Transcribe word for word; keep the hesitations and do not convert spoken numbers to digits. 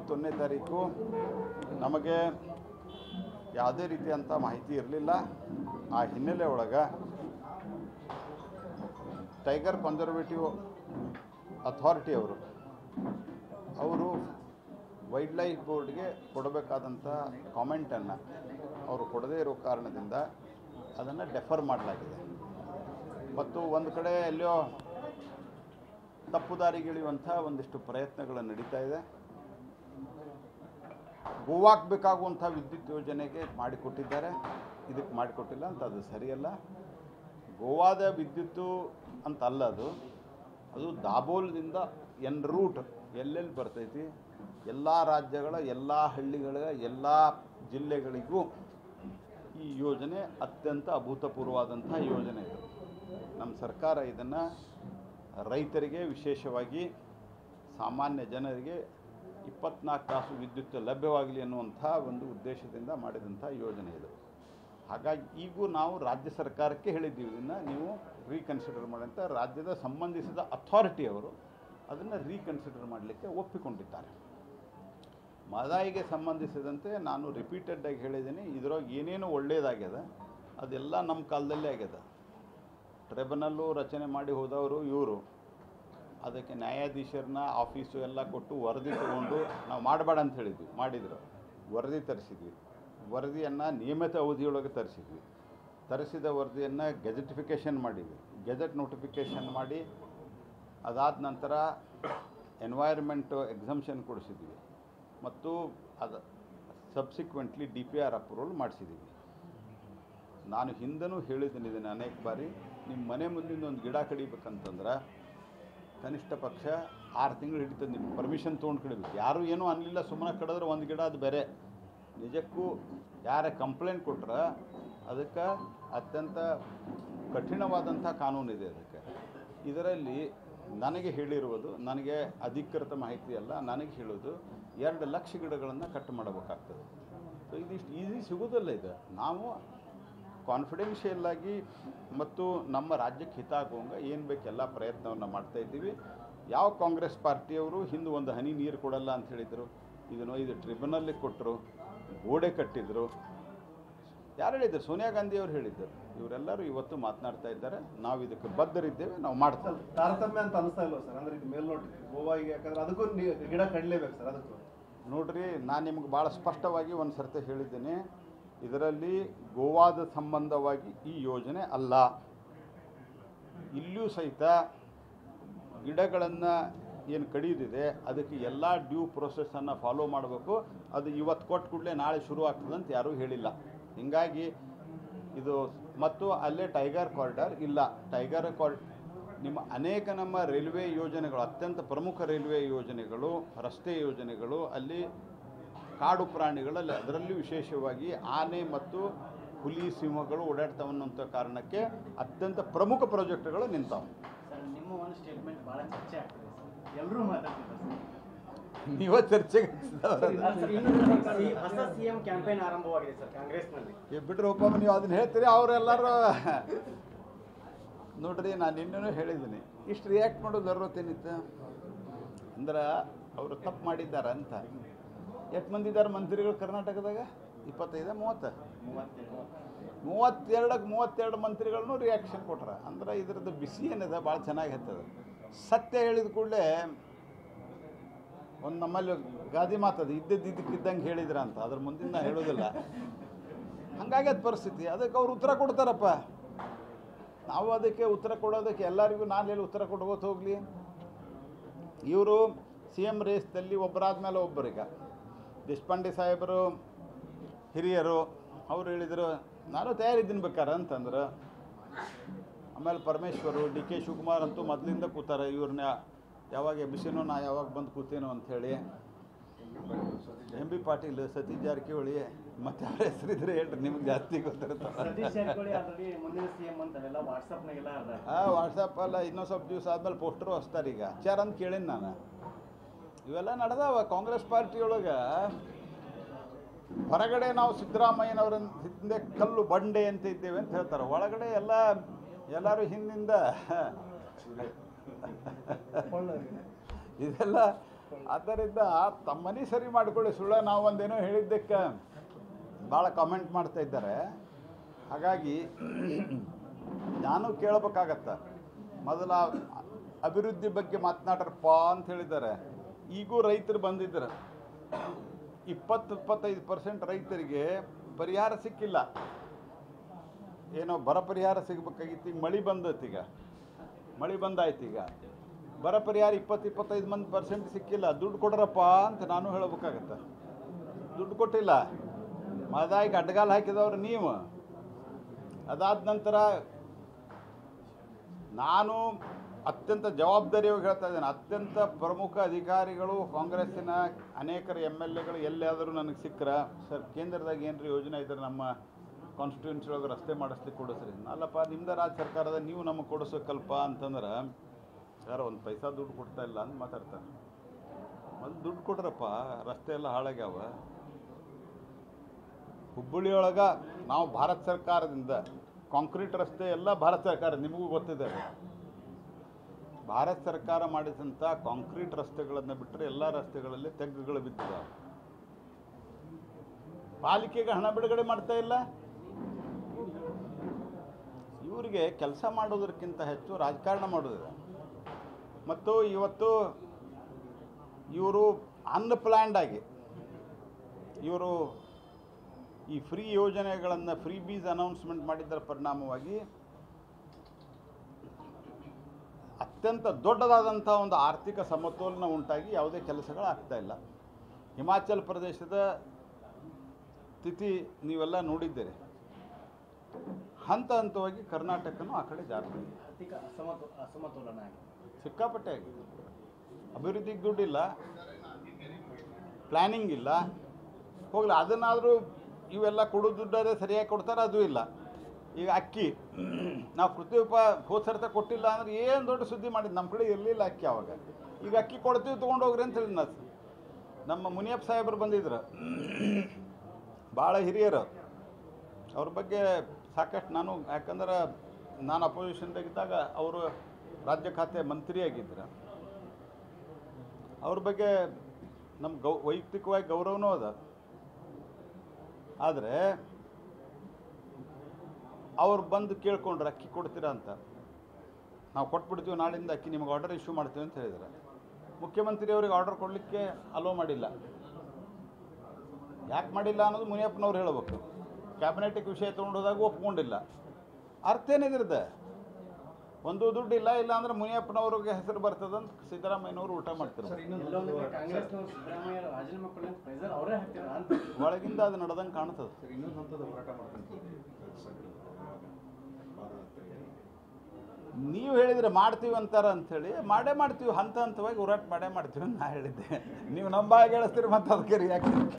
ಮೂವತ್ತೊಂದನೇ ತಾರೀಕು ನಮಗೆ ಯಾವುದೇ ರೀತಿಯಂಥ ಮಾಹಿತಿ ಇರಲಿಲ್ಲ. ಆ ಹಿನ್ನೆಲೆ ಒಳಗೆ ಟೈಗರ್ ಕನ್ಸರ್ವೇಟಿವ್ ಅಥಾರಿಟಿ ಅವರು ಅವರು ವೈಲ್ಡ್ ಲೈಫ್ ಬೋರ್ಡ್ಗೆ ಕೊಡಬೇಕಾದಂಥ ಕಾಮೆಂಟನ್ನು ಅವರು ಕೊಡದೇ ಇರೋ ಕಾರಣದಿಂದ ಅದನ್ನು ಡೆಫರ್ ಮಾಡಲಾಗಿದೆ. ಮತ್ತು ಒಂದು ಕಡೆ ಎಲ್ಲೋ ತಪ್ಪುದಾರಿಗಿಳಿಯುವಂಥ ಒಂದಿಷ್ಟು ಪ್ರಯತ್ನಗಳು ನಡೀತಾ ಇದೆ. ಗೋವಾಕ್ಕೆ ಬೇಕಾಗುವಂಥ ವಿದ್ಯುತ್ ಯೋಜನೆಗೆ ಮಾಡಿಕೊಟ್ಟಿದ್ದಾರೆ, ಇದಕ್ಕೆ ಮಾಡಿಕೊಟ್ಟಿಲ್ಲ ಅಂತ ಅದು ಸರಿಯಲ್ಲ. ಗೋವಾದ ವಿದ್ಯುತ್ತು ಅಂತ ಅಲ್ಲ, ಅದು ಅದು ದಾಬೋಲ್ದಿಂದ ಎನ್ ರೂಟ್ ಎಲ್ಲೆಲ್ಲಿ ಬರ್ತೈತಿ ಎಲ್ಲ ರಾಜ್ಯಗಳ ಎಲ್ಲ ಹಳ್ಳಿಗಳ ಎಲ್ಲ ಜಿಲ್ಲೆಗಳಿಗೂ ಈ ಯೋಜನೆ ಅತ್ಯಂತ ಅಭೂತಪೂರ್ವವಾದಂಥ ಯೋಜನೆ ಇದು. ನಮ್ಮ ಸರ್ಕಾರ ಇದನ್ನು ರೈತರಿಗೆ, ವಿಶೇಷವಾಗಿ ಸಾಮಾನ್ಯ ಜನರಿಗೆ ಇಪ್ಪತ್ನಾಲ್ಕು ತಾಸು ವಿದ್ಯುತ್ ಲಭ್ಯವಾಗಲಿ ಅನ್ನುವಂಥ ಒಂದು ಉದ್ದೇಶದಿಂದ ಮಾಡಿದಂಥ ಯೋಜನೆ ಇದು. ಹಾಗಾಗಿ ಈಗೂ ನಾವು ರಾಜ್ಯ ಸರ್ಕಾರಕ್ಕೆ ಹೇಳಿದ್ದೀವಿ, ಇದನ್ನು ನೀವು ರೀಕನ್ಸಿಡರ್ ಮಾಡಿ ಅಂತ. ರಾಜ್ಯದ ಸಂಬಂಧಿಸಿದ ಅಥಾರಿಟಿಯವರು ಅದನ್ನು ರೀಕನ್ಸಿಡರ್ ಮಾಡಲಿಕ್ಕೆ ಒಪ್ಪಿಕೊಂಡಿದ್ದಾರೆ. ಮಹದಾಯಿಗೆ ಸಂಬಂಧಿಸಿದಂತೆ ನಾನು ರಿಪೀಟೆಡ್ಡಾಗಿ ಹೇಳಿದ್ದೀನಿ, ಇದರೊಳಗೆ ಏನೇನು ಒಳ್ಳೆಯದಾಗ್ಯದ ಅದೆಲ್ಲ ನಮ್ಮ ಕಾಲದಲ್ಲೇ ಆಗ್ಯದ. ಟ್ರಿಬ್ಯುನಲ್ಲು ರಚನೆ ಮಾಡಿ ಹೋದವರು ಇವರು, ಅದಕ್ಕೆ ನ್ಯಾಯಾಧೀಶರನ್ನ ಆಫೀಸು ಎಲ್ಲ ಕೊಟ್ಟು ವರದಿ ತೊಗೊಂಡು ನಾವು ಮಾಡಬೇಡ ಅಂತ ಹೇಳಿದ್ವಿ, ಮಾಡಿದ್ರು. ವರದಿ ತರಿಸಿದ್ವಿ, ವರದಿಯನ್ನು ನಿಯಮಿತ ಅವಧಿಯೊಳಗೆ ತರಿಸಿದ್ವಿ. ತರಿಸಿದ ವರದಿಯನ್ನು ಗೆಜೆಟಿಫಿಕೇಷನ್ ಮಾಡಿದ್ವಿ, ಗೆಜೆಟ್ ನೋಟಿಫಿಕೇಷನ್ ಮಾಡಿ ಅದಾದ ನಂತರ ಎನ್ವೈರ್ಮೆಂಟು ಎಕ್ಸಮ್ಷನ್ ಕೊಡಿಸಿದ್ವಿ ಮತ್ತು ಅದು subsequently D P R approval ಮಾಡಿಸಿದ್ದೀವಿ. ನಾನು ಹಿಂದನೂ ಹೇಳಿದ್ದೀನಿ ಇದನ್ನು ಅನೇಕ ಬಾರಿ, ನಿಮ್ಮ ಮನೆ ಮುಂದಿನ ಒಂದು ಗಿಡ ಕಡಿಬೇಕಂತಂದ್ರೆ ಕನಿಷ್ಠ ಪಕ್ಷ ಆರು ತಿಂಗಳು ಹಿಡಿತದೆ. ನಿಮ್ಮ ಪರ್ಮಿಷನ್ ತೊಗೊಂಡು ಕಡಿಬೇಕು. ಯಾರೂ ಏನೂ ಅನ್ನಲಿಲ್ಲ, ಸುಮ್ಮನೆ ಕಡಿದ್ರೆ ಒಂದು ಗಿಡ ಅದು ಬೇರೆ. ನಿಜಕ್ಕೂ ಯಾರ ಕಂಪ್ಲೇಂಟ್ ಕೊಟ್ರೆ ಅದಕ್ಕೆ ಅತ್ಯಂತ ಕಠಿಣವಾದಂಥ ಕಾನೂನಿದೆ ಅದಕ್ಕೆ. ಇದರಲ್ಲಿ ನನಗೆ ಹೇಳಿರುವುದು, ನನಗೆ ಅಧಿಕೃತ ಮಾಹಿತಿ ಅಲ್ಲ, ನನಗೆ ಹೇಳೋದು ಎರಡು ಲಕ್ಷ ಗಿಡಗಳನ್ನು ಕಟ್ ಮಾಡಬೇಕಾಗ್ತದೆ. ಸೊ ಇದಿಷ್ಟು ಈಸಿ ಸಿಗೋದಿಲ್ಲ. ಇದು ನಾವು ಕಾನ್ಫಿಡೆನ್ಷಿಯಲ್ ಆಗಿ ಮತ್ತು ನಮ್ಮ ರಾಜ್ಯಕ್ಕೆ ಹಿತ ಆಗುವಂಗೆ ಏನು ಬೇಕು ಎಲ್ಲ ಪ್ರಯತ್ನವನ್ನು ಮಾಡ್ತಾಯಿದ್ದೀವಿ. ಯಾವ ಕಾಂಗ್ರೆಸ್ ಪಾರ್ಟಿಯವರು ಹಿಂದೆ ಒಂದು ಹನಿ ನೀರು ಕೊಡಲ್ಲ ಅಂತ ಹೇಳಿದರು, ಇದನ್ನು ಇದು ಟ್ರಿಬ್ಯುನಲ್ಲಿಗೆ ಕೊಟ್ಟರು, ಗೋಡೆ ಕಟ್ಟಿದ್ರು. ಯಾರು ಹೇಳಿದ್ರು? ಸೋನಿಯಾ ಗಾಂಧಿಯವರು ಹೇಳಿದ್ದರು. ಇವರೆಲ್ಲರೂ ಇವತ್ತು ಮಾತನಾಡ್ತಾ ಇದ್ದಾರೆ. ನಾವು ಇದಕ್ಕೆ ಬದ್ಧರಿದ್ದೇವೆ, ನಾವು ಮಾಡ್ತೇವೆ. ತಾರತಮ್ಯ ಅಂತ ಅನಿಸ್ತಾ ಇಲ್ಲ ಸರ್? ಅಂದರೆ ಇದು ಮೇಲ್ನೋಟ ಗೋವಾಗೆ, ಯಾಕಂದ್ರೆ ಅದಕ್ಕೂ ಗಿಡ ಕಡಲೇಬೇಕು ಸರ್. ಅದಕ್ಕೂ ನೋಡ್ರಿ, ನಾನು ನಿಮ್ಗೆ ಭಾಳ ಸ್ಪಷ್ಟವಾಗಿ ಒಂದು ಸರ್ತಿ ಹೇಳಿದ್ದೀನಿ, ಇದರಲ್ಲಿ ಗೋವಾದ ಸಂಬಂಧವಾಗಿ ಈ ಯೋಜನೆ ಅಲ್ಲ. ಇಲ್ಲಿಯೂ ಸಹಿತ ಗಿಡಗಳನ್ನು ಏನು ಕಡಿಯೋದಿದೆ ಅದಕ್ಕೆ ಎಲ್ಲ ಡ್ಯೂ ಪ್ರೊಸೆಸನ್ನು ಫಾಲೋ ಮಾಡಬೇಕು. ಅದು ಇವತ್ತು ಕೊಟ್ಟು ಕೂಡಲೇ ನಾಳೆ ಶುರು ಆಗ್ತದೆ ಅಂತ ಯಾರೂ ಹೇಳಿಲ್ಲ. ಹೀಗಾಗಿ ಇದು ಮತ್ತು ಅಲ್ಲೇ ಟೈಗರ್ ಕಾರಿಡಾರ್ ಇಲ್ಲ. ಟೈಗರ್ ಕಾರ್ ನಿಮ್ಮ ಅನೇಕ ನಮ್ಮ ರೈಲ್ವೆ ಯೋಜನೆಗಳು, ಅತ್ಯಂತ ಪ್ರಮುಖ ರೈಲ್ವೆ ಯೋಜನೆಗಳು, ರಸ್ತೆ ಯೋಜನೆಗಳು, ಅಲ್ಲಿ ಕಾಡು ಪ್ರಾಣಿಗಳಲ್ಲಿ ಅದರಲ್ಲೂ ವಿಶೇಷವಾಗಿ ಆನೆ ಮತ್ತು ಹುಲಿ, ಸಿಂಹಗಳು ಓಡಾಡ್ತಾವನ್ನೋಂಥ ಕಾರಣಕ್ಕೆ ಅತ್ಯಂತ ಪ್ರಮುಖ ಪ್ರಾಜೆಕ್ಟ್ಗಳು ನಿಂತಾವೆ. ಸರ್, ನಿಮ್ಮ ಒಂದು ಸ್ಟೇಟ್ಮೆಂಟ್ ಭಾಳ ಚರ್ಚೆ ಆಗ್ತದೆ ಸರ್, ಎಲ್ಲರೂ ಮಾತಾಡ್ತಿದ್ದಾರೆ. ನೀವೇ ಚರ್ಚೆಗೆ ಹೊಸ ಸಿ ಎಂ ಕ್ಯಾಂಪೇನ್ ಆರಂಭವಾಗಿದೆ ಸರ್ ಕಾಂಗ್ರೆಸ್ನಲ್ಲಿ. ಬಿಟ್ಟರೆ ಒಬ್ಬ ನೀವು ಅದನ್ನ ಹೇಳ್ತೀರಿ, ಅವರೆಲ್ಲರೂ ನೋಡ್ರಿ, ನಾನು ಇನ್ನೂ ಹೇಳಿದ್ದೀನಿ, ಇಷ್ಟು ರಿಯಾಕ್ಟ್ ಮಾಡೋದು ಜರೂರತ್ತೇನಿತ್ತು ಅಂದ್ರೆ ಅವರು ತಪ್ಪು ಮಾಡಿದ್ದಾರೆ ಅಂತ. ಎಷ್ಟು ಮಂದಿ ಇದ್ದಾರೆ ಮಂತ್ರಿಗಳು ಕರ್ನಾಟಕದಾಗ? ಇಪ್ಪತ್ತೈದು ಮೂವತ್ತು ಮೂವತ್ತೆರಡಕ್ಕೆ ಮೂವತ್ತೆರಡು ಮಂತ್ರಿಗಳನ್ನೂ ರಿಯಾಕ್ಷನ್ ಕೊಟ್ರ ಅಂದ್ರೆ ಇದ್ರದ್ದು ಬಿಸಿ ಏನಿದೆ ಭಾಳ ಚೆನ್ನಾಗಿ ಹತ್ತದ. ಸತ್ಯ ಹೇಳಿದ ಕೂಡಲೇ ಒಂದು ನಮ್ಮಲ್ಲಿ ಗಾದಿ ಮಾತದ, ಇದ್ದದ್ದು ಇದಕ್ಕಿದ್ದಂಗೆ ಹೇಳಿದ್ರ ಅಂತ, ಅದ್ರ ಮುಂದಿನ ನಾ ಹೇಳೋದಿಲ್ಲ. ಹಾಗಾಗಿ ಅದು ಪರಿಸ್ಥಿತಿ. ಅದಕ್ಕೆ ಅವ್ರು ಉತ್ತರ ಕೊಡ್ತಾರಪ್ಪ. ನಾವು ಅದಕ್ಕೆ ಉತ್ತರ ಕೊಡೋದಕ್ಕೆ ಎಲ್ಲರಿಗೂ ನಾನು ಹೇಳಿ ಉತ್ತರ ಕೊಡ್ಬೋದು ಹೋಗಲಿ. ಇವರು ಸಿ ಎಮ್ ರೇಸ್ದಲ್ಲಿ ಒಬ್ಬರಾದ ಮೇಲೆ ಒಬ್ಬರೀಗ ದೇಶಪಾಂಡೆ ಸಾಹೇಬರು ಹಿರಿಯರು ಅವ್ರು ಹೇಳಿದರು ನಾನು ತಯಾರಿದ್ದೀನಿ ಬೇಕಾರೆ ಅಂತಂದ್ರೆ. ಆಮೇಲೆ ಪರಮೇಶ್ವರು, ಡಿ ಕೆ ಶಿವಕುಮಾರ್ ಅಂತೂ ಮೊದಲಿಂದ ಕೂತಾರೆ, ಇವ್ರನ್ನ ಯಾವಾಗ ಎಬ್ಬಿಸಿನೋ ನಾ ಯಾವಾಗ ಬಂದು ಕೂತೇನೋ ಅಂಥೇಳಿ. ಎಂ ಬಿ ಪಾಟೀಲ್, ಸತೀಶ್ ಜಾರಕಿಹೊಳಿ, ಮತ್ತು ಅವ್ರ ಹೆಸರಿದ್ರೆ ಹೇಳ್ರಿ, ನಿಮ್ಗೆ ಜಾಸ್ತಿ ಗೊತ್ತಿರುತ್ತೆ. ಹಾಂ, ವಾಟ್ಸಪ್ ಅಲ್ಲ, ಇನ್ನೊಂದು ಸ್ವಲ್ಪ ದಿವಸ ಆದಮೇಲೆ ಪೋಸ್ಟರು ಹಚ್ತಾರೆ. ಈಗ ವಿಚಾರ ಅಂತ ಕೇಳೀನಿ ನಾನು. ಇವೆಲ್ಲ ನಡೆದಾವ ಕಾಂಗ್ರೆಸ್ ಪಾರ್ಟಿಯೊಳಗೆ. ಹೊರಗಡೆ ನಾವು ಸಿದ್ದರಾಮಯ್ಯನವ್ರ ಹಿಂದೆ ಕಲ್ಲು ಬಂಡೆ ಅಂತ ಇದ್ದೇವೆ ಅಂತ ಹೇಳ್ತಾರೆ, ಒಳಗಡೆ ಎಲ್ಲ ಎಲ್ಲರೂ ಹಿಂದಿಂದ ಇದೆಲ್ಲ ಆದ್ದರಿಂದ ತಮ್ಮ ಮನೆ ಸರಿ ಮಾಡಿಕೊಳ್ಳಿ. ಸುಳ್ಳ ನಾವು ಒಂದೇನೋ ಹೇಳಿದ್ದಕ್ಕೆ ಭಾಳ ಕಾಮೆಂಟ್ ಮಾಡ್ತಾ ಇದ್ದಾರೆ. ಹಾಗಾಗಿ ನಾನು ಕೇಳಬೇಕಾಗತ್ತ, ಮೊದಲ ಅಭಿವೃದ್ಧಿ ಬಗ್ಗೆ ಮಾತನಾಡ್ರಪ್ಪ ಅಂತ ಹೇಳಿದ್ದಾರೆ. ಈಗೂ ರೈತರು ಬಂದಿದ್ದಾರೆ, ಇಪ್ಪತ್ತು ಇಪ್ಪತ್ತೈದು ಪರ್ಸೆಂಟ್ ರೈತರಿಗೆ ಪರಿಹಾರ ಸಿಕ್ಕಿಲ್ಲ. ಏನೋ ಬರ ಪರಿಹಾರ ಸಿಗಬೇಕಾಗಿತ್ತು, ಈಗ ಮಳೆ ಬಂದೈತಿ, ಈಗ ಮಳೆ ಬಂದಾಯ್ತು, ಈಗ ಬರ ಪರಿಹಾರ ಇಪ್ಪತ್ತು ಇಪ್ಪತ್ತೈದು ಮಂದಿ ಪರ್ಸೆಂಟ್ ಸಿಕ್ಕಿಲ್ಲ. ದುಡ್ಡು ಕೊಡ್ರಪ್ಪ ಅಂತ ನಾನು ಹೇಳಬೇಕಾಗತ್ತೆ. ದುಡ್ಡು ಕೊಟ್ಟಿಲ್ಲ, ಮದಾಯಿಗೆ ಅಡ್ಡಗಾಲ ಹಾಕಿದವ್ರು ನೀವು. ಅದಾದ ನಂತರ ನಾನು ಅತ್ಯಂತ ಜವಾಬ್ದಾರಿಯಾಗಿ ಹೇಳ್ತಾ ಇದ್ದೇನೆ, ಅತ್ಯಂತ ಪ್ರಮುಖ ಅಧಿಕಾರಿಗಳು ಕಾಂಗ್ರೆಸ್ಸಿನ ಅನೇಕರು ಎಮ್ ಎಲ್ ಎಗಳು ಎಲ್ಲಿಯಾದರೂ ನನಗೆ ಸಿಕ್ಕರೆ, ಸರ್ ಕೇಂದ್ರದಾಗ ಏನ್ರಿ ಯೋಜನೆ ಇದ್ರೆ ನಮ್ಮ ಕಾನ್ಸ್ಟಿಟ್ಯೂನ್ಸಿ ಒಳಗೆ ರಸ್ತೆ ಮಾಡಿಸ್ಲಿಕ್ಕೆ ಕೊಡಿಸ್ರಿ. ಅಲ್ಲಪ್ಪ ನಿಮ್ದು ರಾಜ್ಯ ಸರ್ಕಾರದ ನೀವು ನಮಗೆ ಕೊಡಿಸೋಕಲ್ಪ ಅಂತಂದ್ರೆ ಯಾರೋ ಒಂದು ಪೈಸಾ ದುಡ್ಡು ಕೊಡ್ತಾ ಇಲ್ಲ ಅಂತ ಮಾತಾಡ್ತಾರೆ. ಒಂದು ದುಡ್ಡು ಕೊಡ್ರಪ್ಪ, ರಸ್ತೆ ಎಲ್ಲ ಹಾಳಾಗ್ಯಾವ. ಹುಬ್ಬಳ್ಳಿಯೊಳಗೆ ನಾವು ಭಾರತ ಸರ್ಕಾರದಿಂದ ಕಾಂಕ್ರೀಟ್ ರಸ್ತೆ ಎಲ್ಲ ಭಾರತ ಸರ್ಕಾರ, ನಿಮಗೂ ಗೊತ್ತಿದೆ, ಭಾರತ ಸರ್ಕಾರ ಮಾಡಿದಂಥ ಕಾಂಕ್ರೀಟ್ ರಸ್ತೆಗಳನ್ನು ಬಿಟ್ಟರೆ ಎಲ್ಲ ರಸ್ತೆಗಳಲ್ಲಿ ತೆಗ್ಗುಗಳು ಬಿದ್ದಿವೆ. ಪಾಲಿಕೆಗೆ ಹಣ ಬಿಡುಗಡೆ ಮಾಡ್ತಾ ಇಲ್ಲ. ಇವರಿಗೆ ಕೆಲಸ ಮಾಡೋದಕ್ಕಿಂತ ಹೆಚ್ಚು ರಾಜಕಾರಣ ಮಾಡೋದಿದೆ. ಮತ್ತು ಇವತ್ತು ಇವರು ಅನ್ಪ್ಲ್ಯಾಂಡ್ ಆಗಿ ಇವರು ಈ ಫ್ರೀ ಯೋಜನೆಗಳನ್ನು ಫ್ರೀ ಬೀಸ್ ಅನೌನ್ಸ್ಮೆಂಟ್ ಮಾಡಿದ್ದರ ಪರಿಣಾಮವಾಗಿ ಅತ್ಯಂತ ದೊಡ್ಡದಾದಂಥ ಒಂದು ಆರ್ಥಿಕ ಸಮತೋಲನ ಉಂಟಾಗಿ ಯಾವುದೇ ಕೆಲಸಗಳಾಗ್ತಾ ಇಲ್ಲ. ಹಿಮಾಚಲ ಪ್ರದೇಶದ ಸ್ಥಿತಿ ನೀವೆಲ್ಲ ನೋಡಿದ್ದೀರಿ. ಹಂತ ಹಂತವಾಗಿ ಕರ್ನಾಟಕನೂ ಆ ಕಡೆ ಜಾಸ್ತಿ ಆರ್ಥಿಕ ಅಸಮತೋ ಅಸಮತೋಲನ ಆಗಿದೆ, ಸಿಕ್ಕಾಪಟ್ಟೆ ಆಗಿದೆ. ಅಭಿವೃದ್ಧಿಗೆ ದುಡ್ಡಿಲ್ಲ, ಪ್ಲ್ಯಾನಿಂಗ್ ಇಲ್ಲ. ಹೋಗಲಿ, ಅದನ್ನಾದರೂ ಇವೆಲ್ಲ ಕೊಡೋ ದುಡ್ಡಾದ್ರೆ ಸರಿಯಾಗಿ ಕೊಡ್ತಾರೆ, ಅದು ಇಲ್ಲ. ಈಗ ಅಕ್ಕಿ ನಾವು ಪ್ರತಿಯೊಬ್ಬ ಹೋಸರ್ತ ಕೊಟ್ಟಿಲ್ಲ ಅಂದ್ರೆ ಏನು ದೊಡ್ಡ ಸುದ್ದಿ ಮಾಡಿದ್ದು, ನಮ್ಮ ಕಡೆ ಇರಲಿಲ್ಲ ಅಕ್ಕಿ ಆವಾಗ. ಈಗ ಅಕ್ಕಿ ಕೊಡ್ತೀವಿ ತೊಗೊಂಡು ಹೋಗ್ರಿ ಅಂತ ಹೇಳಿ ನಾನು ನಮ್ಮ ಮುನಿಯಪ್ಪ ಸಾಹೇಬರು ಬಂದಿದ್ರು, ಭಾಳ ಹಿರಿಯರು. ಅವ್ರ ಬಗ್ಗೆ ಸಾಕಷ್ಟು ನಾನು, ಯಾಕಂದ್ರೆ ನಾನು ಅಪೋಸಿಷನ್ದಾಗಿದ್ದಾಗ ಅವರು ರಾಜ್ಯ ಖಾತೆ ಮಂತ್ರಿಯಾಗಿದ್ದರು. ಅವ್ರ ಬಗ್ಗೆ ನಮ್ಮ ಗೌ ವೈಯಕ್ತಿಕವಾಗಿ ಗೌರವನೂ ಅದ. ಆದರೆ ಅವ್ರು ಬಂದು ಕೇಳ್ಕೊಂಡ್ರೆ ಅಕ್ಕಿ ಕೊಡ್ತೀರಾ ಅಂತ. ನಾವು ಕೊಟ್ಬಿಡ್ತೀವಿ, ನಾಳಿಂದ ಅಕ್ಕಿ ನಿಮಗೆ ಆರ್ಡರ್ ಇಶ್ಯೂ ಮಾಡ್ತೀವಿ ಅಂತ ಹೇಳಿದ್ದಾರೆ. ಮುಖ್ಯಮಂತ್ರಿಯವ್ರಿಗೆ ಆರ್ಡರ್ ಕೊಡಲಿಕ್ಕೆ ಅಲೋ ಮಾಡಿಲ್ಲ. ಯಾಕೆ ಮಾಡಿಲ್ಲ ಅನ್ನೋದು ಮುನಿಯಪ್ಪನವ್ರು ಹೇಳಬೇಕು. ಕ್ಯಾಬಿನೆಟಿಗೆ ವಿಷಯ ತೊಗೊಂಡೋದಾಗ ಒಪ್ಕೊಂಡಿಲ್ಲ. ಅರ್ಥ ಏನಿದ್ರದ್ದು, ಒಂದು ದುಡ್ಡು ಇಲ್ಲ, ಇಲ್ಲ ಅಂದ್ರೆ ಮುನಿಯಪ್ಪನವ್ರಿಗೆ ಹೆಸರು ಬರ್ತದಂತ ಸಿದ್ದರಾಮಯ್ಯನವರು ಊಟ ಮಾಡ್ತಾರೆ. ಎಲ್ಲೊಂದು ಕಡೆ ಕಾಂಗ್ರೆಸ್ನವರು ಸಿದ್ದರಾಮಯ್ಯ ರಾಜೀನಾಮೆ ಕೊಡಲಿ ಅಂತ ಪ್ರೆಸರ್ ಅವರೇ ಹಾಕ್ತಾರೆ ಅಂತ ಒಳಗಿಂದ ಅದು ನಡೆದಂಗೆ ಕಾಣ್ತದೆ. ಇನ್ನೊಂದು ಹಂತದ ಹೋರಾಟ ಮಾಡ್ತಾರೆ. ನೀವು ಹೇಳಿದರೆ ಮಾಡ್ತೀವಿ ಅಂತಾರ ಅಂಥೇಳಿ ಮಾಡೇ ಮಾಡ್ತೀವಿ, ಹಂತ ಹಂತವಾಗಿ ಹೋರಾಟ ಮಾಡೇ ಮಾಡ್ತೀವಿ ಅಂತ ನಾ ಹೇಳಿದ್ದೆ. ನೀವು ನಮ್ಮ ಬಾಯಿಗೆ ಹೇಳಿಸ್ತೀರಿ ಮತ್ತು ಅದಕ್ಕೆ ರಿಯಾಕ್ಷನ್